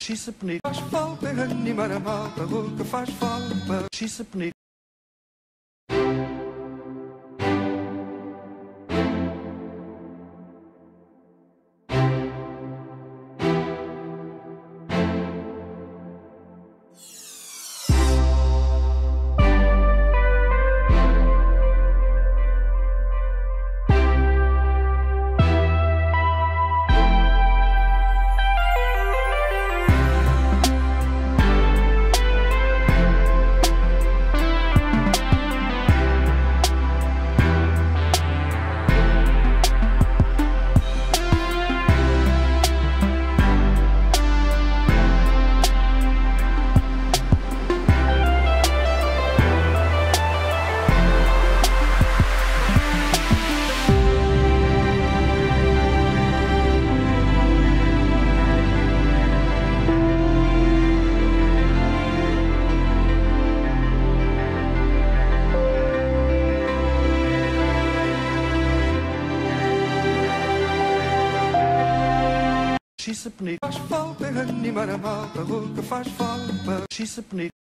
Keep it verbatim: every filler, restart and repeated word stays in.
Xisa penico. Faz falta animar a malta, o que faz falta. Xisa penico. Xisa penico. Faz falta animar a malta, o que faz falta. Xisa penico.